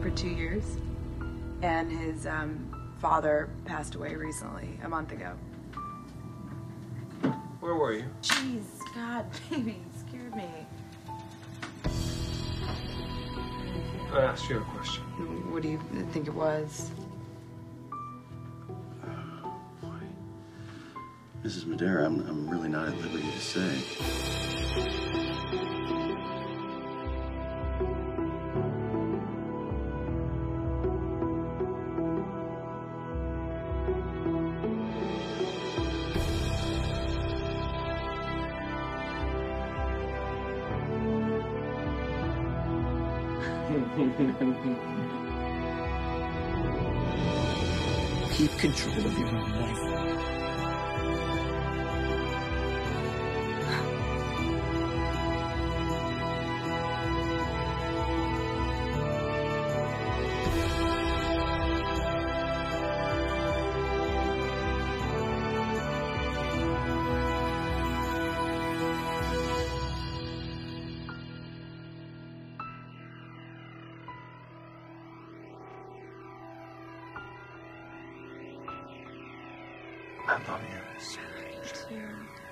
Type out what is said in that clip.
for 2 years, and his father passed away recently, a month ago. Where were you? Jeez, God, baby, you scared me. I asked you a question. What do you think it was? Mrs. Madera, I'm really not at liberty to say. Keep control of your own life. I love you. Me too.